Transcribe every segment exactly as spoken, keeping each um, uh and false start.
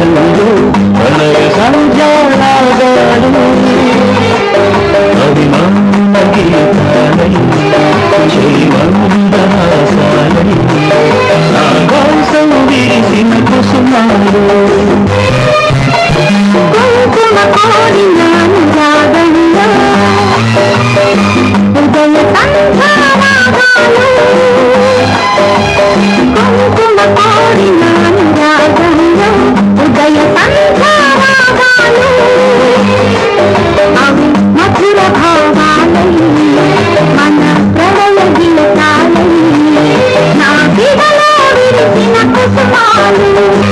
ఆకాశంలో ప్రణయ సంధ్యారాగాలు అభిమాన గీతాలై శ్రీవందనాసాలై నా కోసం విరిసిన కుసుమాలు కుంకుమ కోరినాను రాగంలో ఉదయ సంధ్యారాగాలు కుంకుమ కోరినాను రాగంలో ఉదయ సంధ్యారాగాలు అవి మధుర భావాలై మన ప్రళయ గీతాలై నా విడలో విరిసిన కుసుమాలు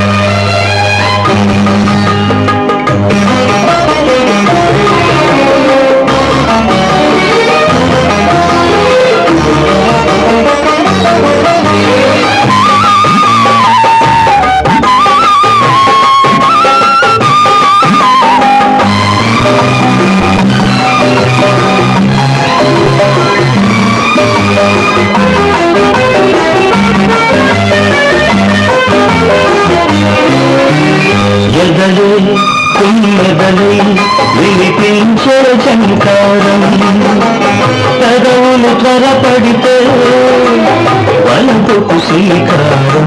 ఎదలే తుమ్మెదలై వినిపించే చంకారం పెదవులు త్వరపడితే వలపుకు శ్రీకారం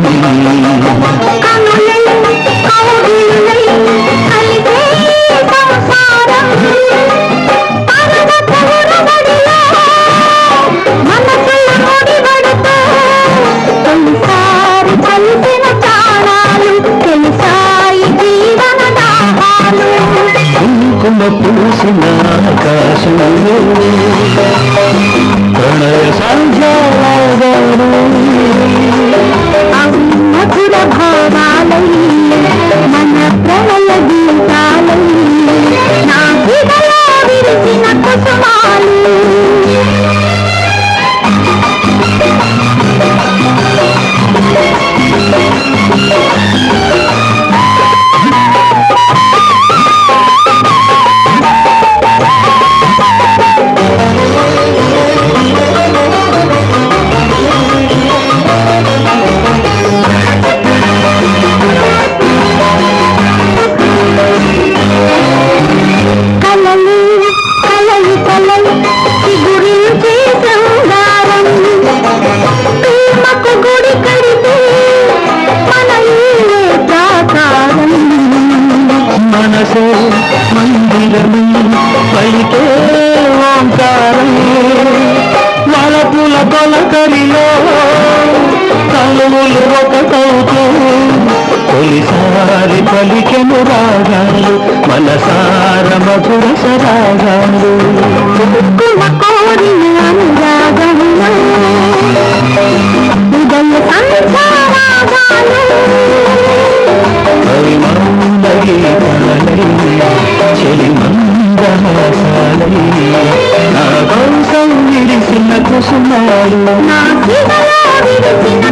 కుంకుమ పూసిన ఆకాశంలో ప్రణయ సంధ్యారాగాలు మధుర భావాలై మన ప్రళయ గీతాలై నా విడలో విరిసిన కుసుమాలు మనసే మందిరమై పలికే ఓంకారం వలపుల తొలకరిలో తలువులు ఒకటవుతూ తొలిసారి పలికెను రాగాలు మనసార మధుర సరాగాలు కోరిన అనురాగంలో ఉదయ సంధ్యారాగాలు చెలిమందహాసాలై నా కోసం విరిసిన కుసుమాలు నా